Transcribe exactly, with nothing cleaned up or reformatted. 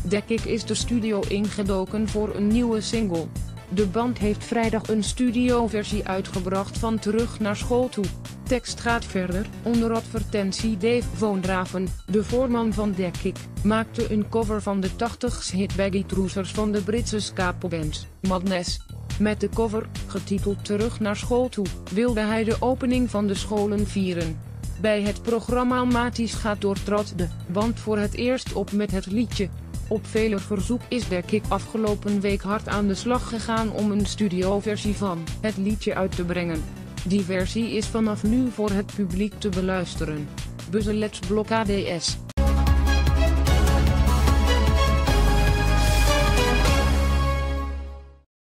Dekik is de studio ingedoken voor een nieuwe single. De band heeft vrijdag een studioversie uitgebracht van Terug naar school toe. Tekst gaat verder. Onder advertentie Dave Woondraven, de voorman van Dekik, maakte een cover van de tachtigs hit Baggy Trousers van de Britse ska-popband Madness. Met de cover, getiteld Terug naar school toe, wilde hij de opening van de scholen vieren. Bij het programma Almaties gaat door trad de band voor het eerst op met het liedje. Op vele verzoek is Dekik afgelopen week hard aan de slag gegaan om een studioversie van het liedje uit te brengen. Die versie is vanaf nu voor het publiek te beluisteren. Buzzelets Blok A D S